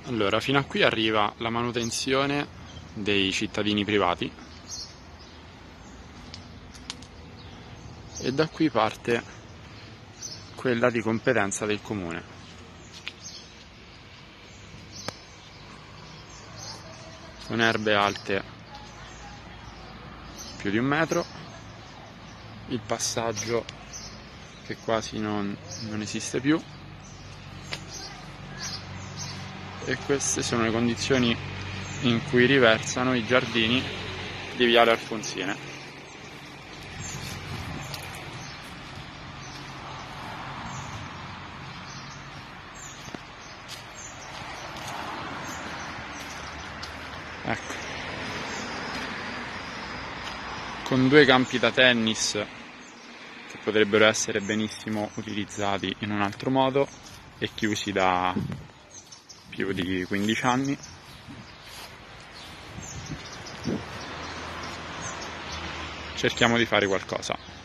Allora, fino a qui arriva la manutenzione dei cittadini privati e da qui parte quella di competenza del comune. Con erbe alte più di 1 metro, il passaggio che quasi non esiste più, e queste sono le condizioni in cui riversano i giardini di Viale Alfonsine. Ecco, con 2 campi da tennis che potrebbero essere benissimo utilizzati in un altro modo e chiusi da più di 15 anni. Cerchiamo di fare qualcosa.